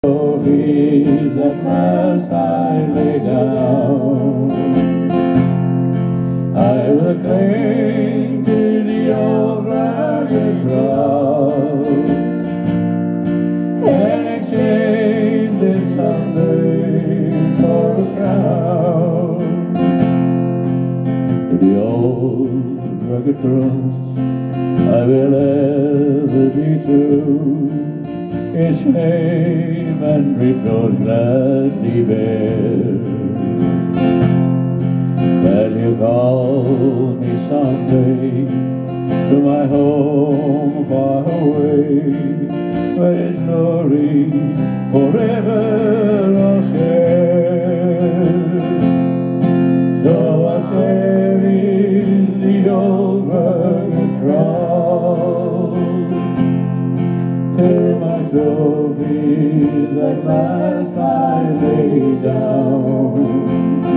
Trophies at last I lay down. I will cling to the old rugged cross and exchange it someday for a crown. To the old rugged cross I will ever be true. Its shame and reproach gladly bear. Will you call me someday to my home far away, where its glory forever I'll share? So I'll cherish the old rugged cross till my trophies at last I lay down.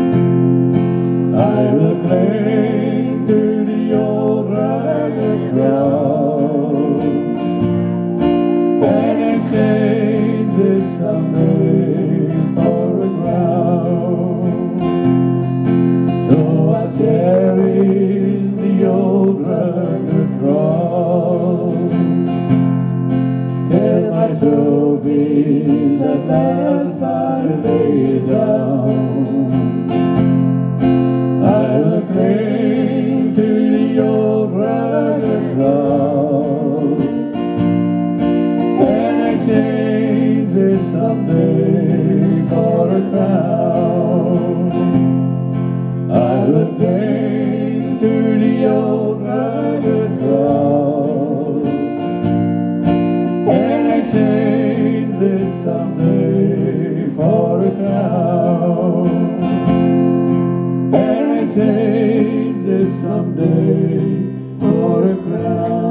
I will cling to the old rugged cross and exchange it someday for a crown. So I cherish the old rugged cross till my trophies at last I lay down. I will cling to the old rugged cross and exchange it someday for a crown. I will cling to the old rugged cross and exchange it someday for a crown. And exchange it someday for a crown.